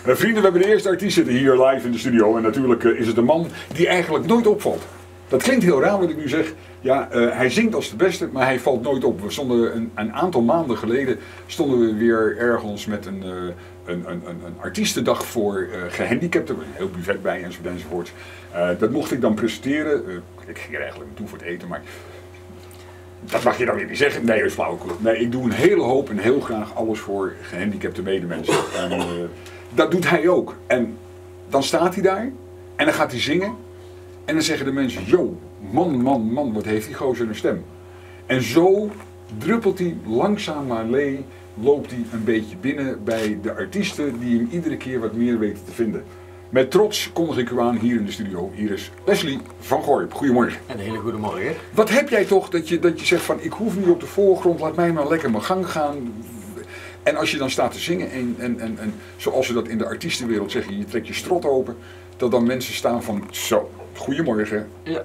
Vrienden, we hebben de eerste artiest zitten hier live in de studio. En natuurlijk is het een man die eigenlijk nooit opvalt. Dat klinkt heel raar wat ik nu zeg. Ja, hij zingt als de beste, maar hij valt nooit op. We stonden een aantal maanden geleden stonden we weer ergens met een artiestendag voor gehandicapten. Een heel buffet bij enzovoort. Dat mocht ik dan presenteren. Ik ging er eigenlijk naartoe voor het eten, maar dat mag je dan weer niet zeggen. Nee, dat is flauwekul. Nee, ik doe een hele hoop en heel graag alles voor gehandicapte medemensen. En dat doet hij ook. En dan staat hij daar en dan gaat hij zingen. En dan zeggen de mensen, yo, man, wat heeft die gozer een stem. En zo druppelt hij langzaam maar loopt hij een beetje binnen bij de artiesten die hem iedere keer wat meer weten te vinden. Met trots kondig ik u aan hier in de studio. Hier is Leslie van Gorp. Goedemorgen. Een hele goede morgen. Wat heb jij toch dat je zegt van ik hoef niet op de voorgrond, laat mij maar lekker mijn gang gaan. En als je dan staat te zingen en zoals ze dat in de artiestenwereld zeggen, je trekt je strot open, dat dan mensen staan van zo, goedemorgen. Ja.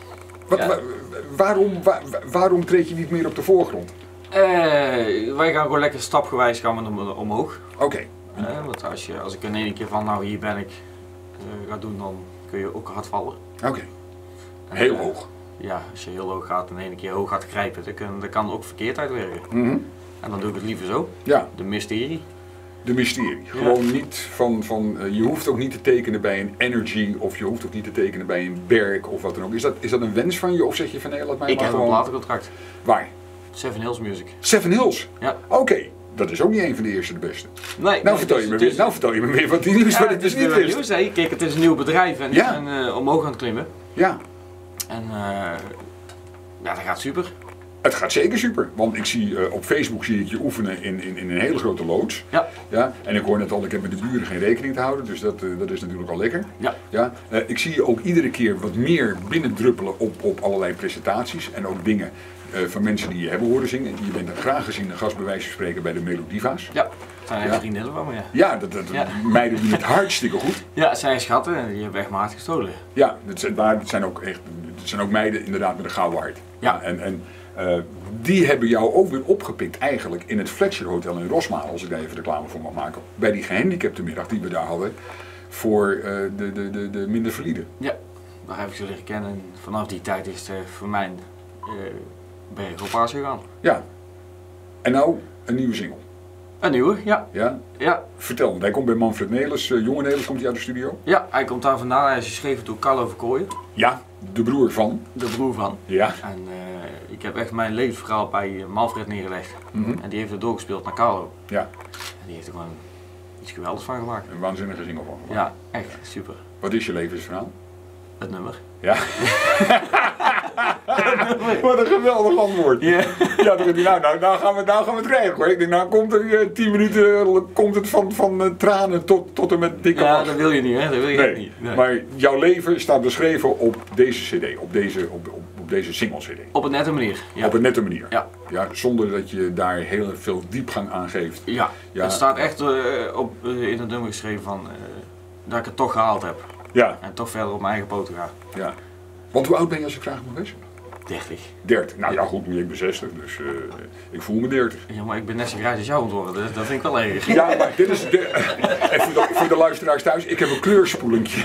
Waarom treed je niet meer op de voorgrond? Wij gaan gewoon lekker stapgewijs omhoog. Oké. Want als ik in één keer van nou hier ben ik ga doen, dan kun je ook hard vallen. Oké. Heel hoog. Ja, als je heel hoog gaat en in één keer hoog gaat grijpen, dat kan ook verkeerd uitwerken. En dan doe ik het liever zo. Ja. De mysterie. De mysterie. Gewoon niet van je hoeft ook niet te tekenen bij een Energy of je hoeft ook niet te tekenen bij een Berk of wat dan ook. Is dat een wens van je of zeg je van nee, laat mij ik maar heb gewoon... een platencontract. Waar? Seven Hills Music. Seven Hills? Ja. Oké. Dat is ook niet een van de eerste de beste. Nee, nou vertel je me weer wat die nieuws wat ik dus niet wist. Nieuws, hè? Kijk, het is een nieuw bedrijf en omhoog aan het klimmen. Ja. En ja, dat gaat super. Het gaat zeker super, want ik zie op Facebook zie ik je oefenen in een hele grote loods. Ja. Ja. En ik hoor net al, ik heb met de buren geen rekening te houden, dus dat is natuurlijk al lekker. Ja. Ja. Ik zie je ook iedere keer wat meer binnendruppelen op allerlei presentaties en ook dingen van mensen die je hebben horen zingen. Je bent er graag gezien een gast bij wijze van spreken bij de Melodiva's. Ja, dat zijn eigenlijk vriendinnen van me, ja. Ja, meiden doen het hartstikke goed. Ja, het zijn schatten en die hebben echt mijn hart gestolen. Ja, het zijn ook meiden inderdaad met een gouden hart. Ja. En die hebben jou ook weer opgepikt eigenlijk in het Fletcher Hotel in Rosmalen, als ik daar even reclame voor mag maken. Bij die gehandicaptenmiddag die we daar hadden voor de minder valide. Ja, daar heb ik ze leren kennen en vanaf die tijd is het voor mij bergopwaarts gegaan. Ja, en nou een nieuwe single. Een nieuwe, ja. Ja? Ja. Vertel, want hij komt bij Manfred Nelis, jonge Nelis komt hij uit de studio. Ja, hij komt daar vandaan, hij is geschreven door Carlo Verkooyen. Ja, de broer van. De broer van. Ja. En ik heb echt mijn levensverhaal bij Manfred neergelegd. En die heeft het doorgespeeld naar Carlo. Ja. En die heeft er gewoon iets geweldigs van gemaakt. Een waanzinnige single van gemaakt. Ja, echt super. Wat is je levensverhaal? Het nummer. Ja. Wat een geweldig antwoord. Ja. Ja, nou gaan we het krijgen hoor. Ik denk, nou komt er 10 minuten komt het van tranen tot en met dikke lach. Ja, dat wil je niet, hè? Dat wil je niet. Nee. Maar jouw leven staat beschreven op deze cd, op deze single cd. Op een nette manier. Ja. Op een nette manier. Ja. Ja, zonder dat je daar heel veel diepgang aan geeft. Ja, ja. Het staat echt in het nummer geschreven van dat ik het toch gehaald heb. Ja. En toch verder op mijn eigen poten ga. Ja. Want hoe oud ben je als ik vraag mag wezen? 30. 30. Nou ja goed, ik ben 60, dus ik voel me 30. Ja, maar ik ben net zo grijs als jou ontworpen, dus dat vind ik wel erg. Ja, maar dit is en voor de luisteraars thuis, ik heb een kleurspoelentje.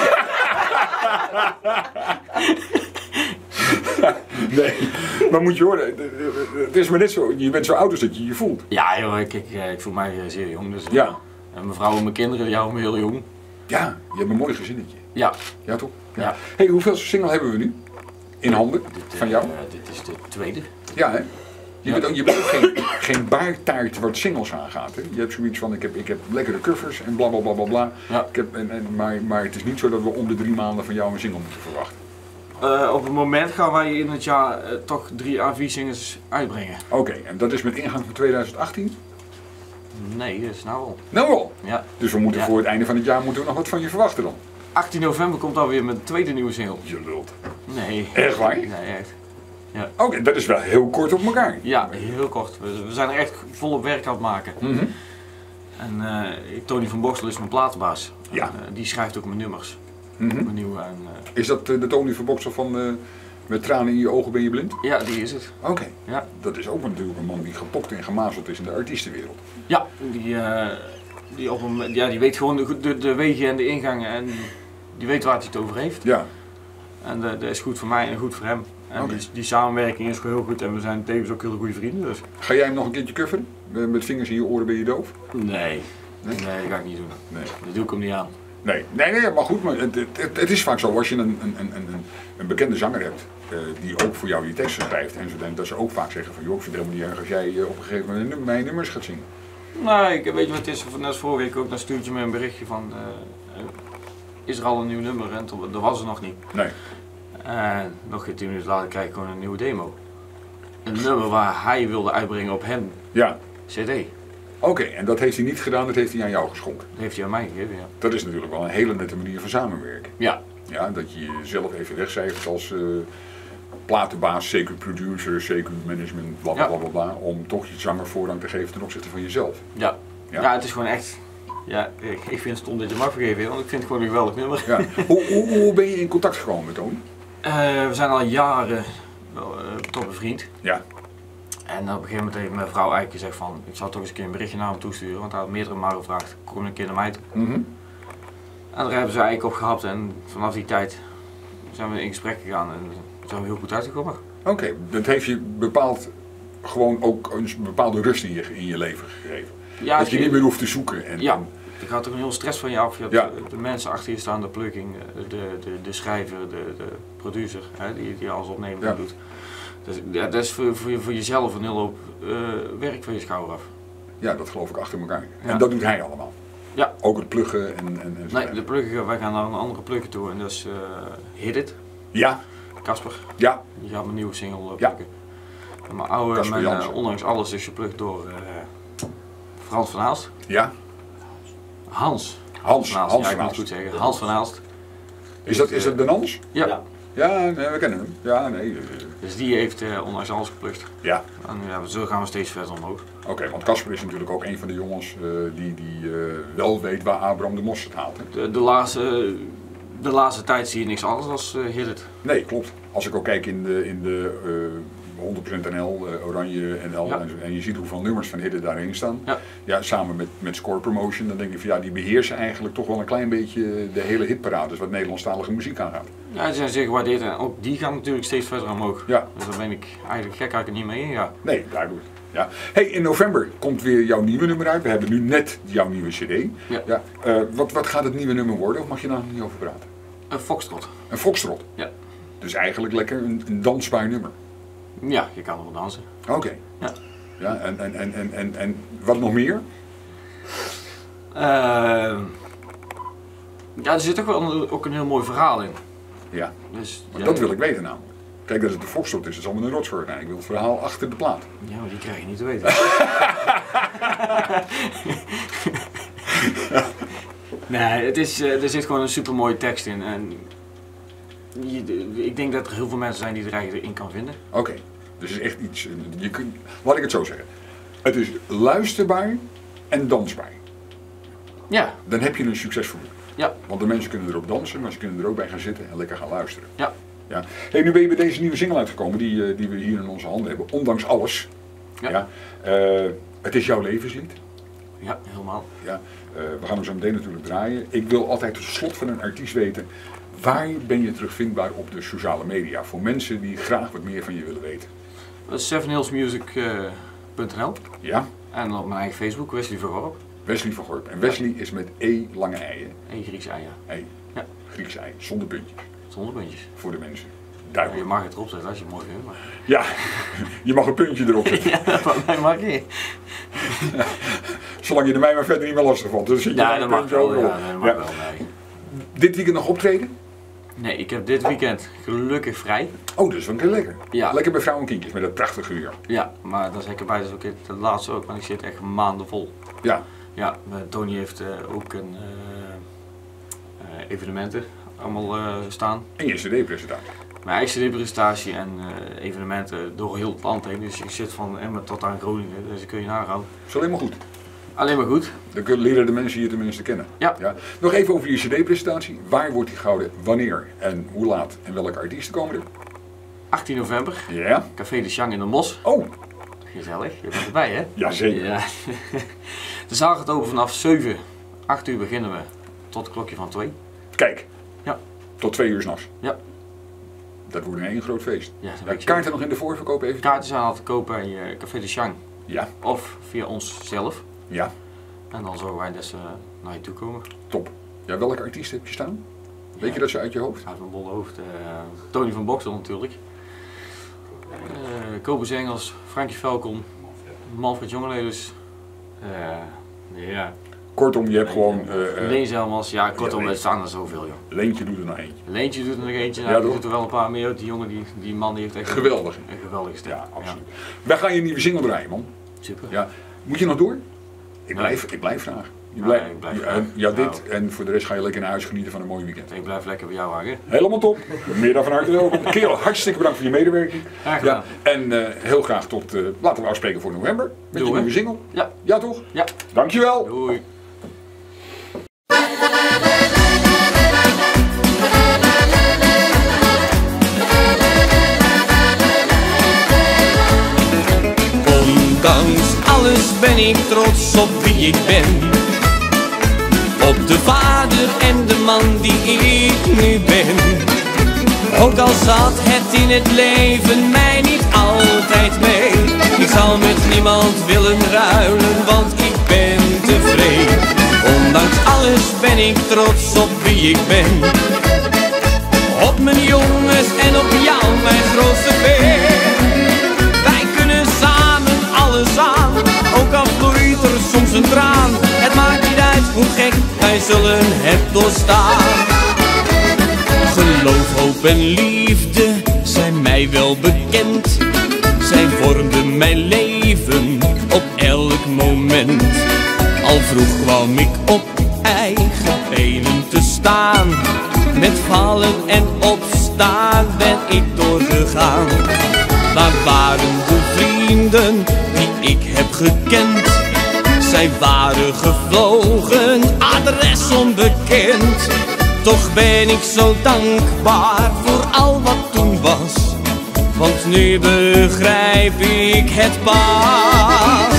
Nee, maar moet je horen, het is maar net zo, je bent zo oud als dat je je voelt. Ja joh, ik voel mij zeer jong, dus ja. En mijn vrouw en mijn kinderen, jou me heel jong. Ja, je hebt een mooi gezinnetje. Ja. Ja toch? Ja. Ja. Hey, hoeveel single hebben we nu? In handen van jou? Dit is de tweede. Ja hè? Je bent ook geen baartaart wat singles aangaat. Hè? Je hebt zoiets van, ik heb lekkere covers en bla bla bla bla bla. Ja. Maar het is niet zo dat we om de 3 maanden van jou een single moeten verwachten. Op het moment gaan wij in het jaar toch 3 à 4 singles uitbrengen. Oké, en dat is met ingang van 2018? Nee, dat is nou al. Nou al? Ja. Dus we moeten voor het einde van het jaar nog wat van je verwachten dan? 18 november komt alweer mijn tweede nieuwe single. Je lult. Nee. Echt waar? Nee, echt. Ja. Oké, dat is wel heel kort op elkaar. Ja, heel kort. We zijn er echt volop werk aan het maken. En Tony van Bokstel is mijn platenbaas. Ja. En, die schrijft ook mijn nummers. Mijn nieuwe. En, is dat de Tony van Bokstel van met tranen in je ogen ben je blind? Ja, die is het. Oké. Ja. Dat is ook natuurlijk een man die gepokt en gemazeld is in de artiestenwereld. Ja, Die weet gewoon de wegen en de ingangen en die weet waar hij het over heeft. Ja. En dat is goed voor mij en goed voor hem. En Okay. die samenwerking is gewoon heel goed en we zijn tevens ook hele goede vrienden. Dus. Ga jij hem nog een keertje coveren? Met vingers in je oren ben je doof? Nee, dat ga ik niet doen. Nee. Dat doe ik hem niet aan. Nee, maar goed, maar het is vaak zo, als je een bekende zanger hebt, die ook voor jou die teksten schrijft, en dat ze ook vaak zeggen van, joh, ik vind het helemaal niet erg als jij op een gegeven moment mijn nummers gaat zingen. Nou, weet je wat het is, net als vorige week ook, dan stuurt je me een berichtje van, is er al een nieuw nummer? En dat was er nog niet. Nee. Nog 10 minuten later krijg ik gewoon een nieuwe demo. Een nummer waar hij wilde uitbrengen op hem. Ja. CD. Oké, en dat heeft hij niet gedaan, dat heeft hij aan jou geschonken. Dat heeft hij aan mij gegeven, ja. Dat is natuurlijk wel een hele nette manier van samenwerken. Ja. Ja, dat je jezelf even wegcijfert als platenbaas, CQ producer, CQ management, bla bla bla bla bla, om toch je zanger voorrang te geven ten opzichte van jezelf. Ja. Ja, het is gewoon echt. Ja, ik vind het stom dat je mag vergeven, want ik vind het gewoon een geweldig nummer. Ja. Hoe ben je in contact gekomen met Tony? We zijn al jaren toch een vriend. Ja. En op een gegeven moment heeft mijn vrouw eigenlijk gezegd van, ik zou toch eens een keer een berichtje naar hem toesturen, want hij had meerdere malen gevraagd, kom een keer naar mij toe. En daar hebben ze eigenlijk op gehapt en vanaf die tijd zijn we in gesprek gegaan en zijn we heel goed uitgekomen. Oké, dat heeft je bepaald gewoon ook een bepaalde rust in je leven gegeven. Ja, dat je niet meer hoeft te zoeken. En, ja, er gaat ook een heel stress van je af. Je hebt ja. De mensen achter je staan, de plugging, de schrijver, de producer, hè, die alles opnemen en doet. Dus, ja, dat is voor jezelf een hele hoop werk van je schouder af. Ja, dat geloof ik achter elkaar. Ja. En dat doet hij allemaal. Ja. Ook het pluggen en zo. Nee, de pluggen, wij gaan naar een andere plugger toe en dat is Hit It. Ja. Casper. Ja. Die gaat mijn nieuwe single pluggen. Ja. En mijn oude, ondanks alles is geplukt door Frans van Aalst. Ja. Hans van ja, ik moet het goed zeggen. Hans van Aalst. Is dat de Hans? Ja. Ja, nee, we kennen hem. Ja, nee. Dus die heeft ondanks alles geplukt. Ja. En ja, zo gaan we steeds verder omhoog. Oké, want Casper is natuurlijk ook een van de jongens die wel weet waar Abraham de Mos het haalt. Hè? De laatste tijd zie je niks anders als Hit It. Nee, klopt. Als ik ook kijk in de 100% NL, Oranje NL, Ja. en je ziet hoeveel nummers van Hit It daarheen staan. Ja. Ja, samen met Score Promotion, dan denk je van ja, die beheersen eigenlijk toch wel een klein beetje de hele hitparades wat Nederlandstalige muziek aangaat. Ja, die zijn zeer gewaardeerd en ook die gaan natuurlijk steeds verder omhoog. Ja. Dus daar ben ik eigenlijk gek dat ik er niet mee inga. Nee, duidelijk. Ja. Hey, in november komt weer jouw nieuwe nummer uit. We hebben nu net jouw nieuwe CD. Ja. Ja. Wat gaat het nieuwe nummer worden? Of mag je daar nog niet over praten? Een foxtrot. Een foxtrot. Ja. Dus eigenlijk lekker een dansbaar nummer. Ja, je kan erop dansen. Oké. Ja. Ja, en wat nog meer? Ja, er zit toch wel ook een heel mooi verhaal in. Ja. Dus, Maar dat wil ik weten namelijk. Kijk, dat het de foxtrot is, dat is allemaal een rotsoort. Ik wil het verhaal achter de plaat. Ja, maar die krijg je niet te weten. Nee, er zit gewoon een super mooie tekst in. En ik denk dat er heel veel mensen zijn die er eigenlijk in kan vinden. Oké. Dus het is echt iets, laat ik het zo zeggen. Het is luisterbaar en dansbaar. Ja. Dan heb je een succesvoer. Ja. Want de mensen kunnen erop dansen, maar ze kunnen er ook bij gaan zitten en lekker gaan luisteren. Ja. Ja. Hey, nu ben je bij deze nieuwe single uitgekomen die we hier in onze handen hebben, ondanks alles. Ja. Ja. Het is jouw levenslied. Ja, helemaal. Ja. We gaan hem zo meteen natuurlijk draaien. Ik wil altijd tot slot van een artiest weten, waar ben je terugvindbaar op de sociale media? Voor mensen die graag wat meer van je willen weten. sevenhillsmusic.nl Ja. En op mijn eigen Facebook, Wesley Vergorp. Wesley Vergorp. En Wesley is met E lange eieren. Griekse ei, ja. E. Ja. Griekse ei, zonder puntjes. Zonder puntjes. Voor de mensen. Ja, Duidelijk. je mag het erop zetten als je het mooi vindt. Maar... Ja, je mag een puntje erop zetten. Ja, van mij mag je. Zolang je er mij maar verder niet meer lastig valt. Dus Ja, dat mag wel. Ja, dat mag Ja. wel, nee. Dit weekend nog optreden? Nee, ik heb dit weekend gelukkig vrij. Oh, dus wel een keer lekker. Ja. Lekker bij vrouwen en kindjes met dat prachtige weer. Ja, maar dan zeg ik erbij, dat is ook het laatste ook, want ik zit echt maanden vol. Ja. Ja, Tony heeft ook een evenementen allemaal staan. En je cd-presentatie. Mijn eigen cd-presentatie en evenementen door heel het land heen. Dus ik zit van Emmen tot aan Groningen, dus dat kun je nagaan. Dat is alleen maar goed. Alleen maar goed. Dan leren de mensen je tenminste kennen. Ja. Nog even over je cd-presentatie. Waar wordt die gehouden? Wanneer? En hoe laat? En welke artiesten komen er? 18 november, Ja. Café de Chang in de Mos. Oh, Gezellig, je bent erbij hè? jazeker. Ja. De zaal gaat open vanaf 7, 8 uur beginnen we tot het klokje van 2. Kijk, Ja. tot 2 uur 's nachts. Ja. Dat wordt een heel groot feest. Ja, dat Ja, weet je. kaarten nog in de voorverkoop even? Kaarten zijn al te kopen bij Café de Chang Ja, of via ons zelf. ja, En dan zorgen wij dat ze naar je toe komen. top. Ja, welke artiest heb je staan? Weet je dat ze uit je hoofd? Uit mijn bolle hoofd. Tony van Boksel natuurlijk. Kobus Engels, Frankie Falcon, Manfred Jongeleders. Ja. Kortom, je hebt gewoon... Leen Zelmans, ja kortom, Leen. er staan er zoveel joh. Leentje doet er nog eentje. Leentje doet er nog eentje, Ja, nou, die toch? doet er wel een paar meer. Die jongen, die man die heeft echt Geweldig. een geweldige stem. Ja, absoluut. Wij gaan je nieuwe single draaien, man. Super. Ja. Moet je nog door? Ik Nee. blijf graag. Je Ja, blijft, ik blijf je- graag. ja, dit Nou. en voor de rest ga je lekker naar huis genieten van een mooi weekend. Ik blijf lekker bij jou hangen. Helemaal top. Meer dan van harte welkom. Kerel, hartstikke bedankt voor je medewerking. Graag gedaan. Ja, en heel graag tot, laten we afspreken voor november. Met je Doe, hè? nieuwe single. Ja. Ja toch? Ja. Dankjewel. Doei. Ondanks alles ben ik trots op wie ik ben. Op de vader en de man die ik nu ben. Ook al zat het in het leven mij niet altijd mee. Ik zal met niemand willen ruilen, want ik ben tevreden. Ondanks alles ben ik trots op wie ik ben. Op mijn jongens en op jou, mijn grootste fan. Wij kunnen samen alles aan, ook al vloeit er soms een traan. Het maakt niet uit hoe gek, wij zullen het doorstaan. Geloof, hoop en liefde zijn mij wel bekend. Zij vormden mijn leven op elk moment. Al vroeg kwam ik op eigen benen te staan. Met vallen en opstaan ben ik doorgegaan. Waar waren de vrienden die ik heb gekend? Zij waren gevlogen, adres onbekend. Toch ben ik zo dankbaar voor al wat toen was. Want nu begrijp ik het pas.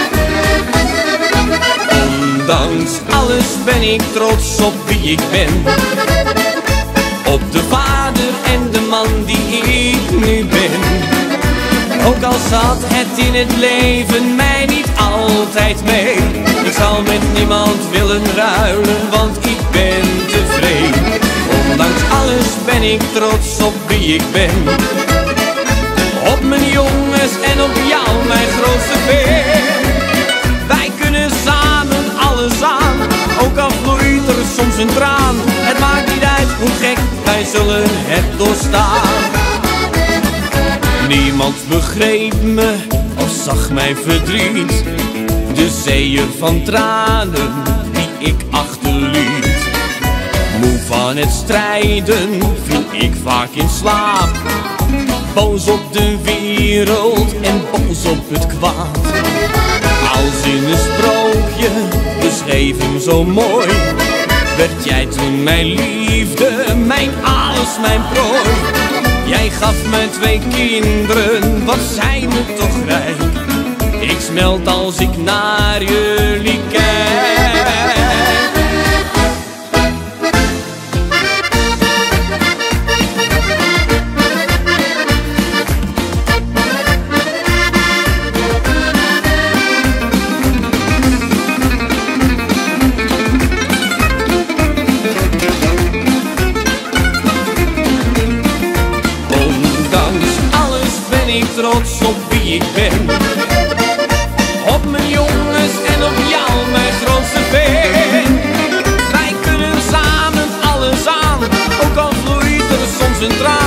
Ondanks alles ben ik trots op wie ik ben. Op de vader en de man die ik nu ben. Ook al zat het in het leven mij niet altijd mee. Ik zal met niemand willen ruilen, want ik ben tevreden. Ondanks alles ben ik trots op wie ik ben. Op mijn jongens en op jou, mijn grootste fan. Wij kunnen samen alles aan, ook al vloeit er soms een traan. Het maakt niet uit hoe gek, wij zullen het doorstaan. Niemand begreep me of zag mijn verdriet. De zeeën van tranen die ik achterliet. Moe van het strijden viel ik vaak in slaap. Boos op de wereld en boos op het kwaad. Als in een sprookje, beschreven zo mooi. Werd jij toen mijn liefde, mijn alles, mijn prooi. Jij gaf me 2 kinderen, wat zijn me toch rijk. Ik smelt als ik naar jullie kijk. Trots op wie ik ben. Op mijn jongens en op jou, mijn grootste fan. Wij kunnen samen alles aan, ook al vloeit er soms een traan.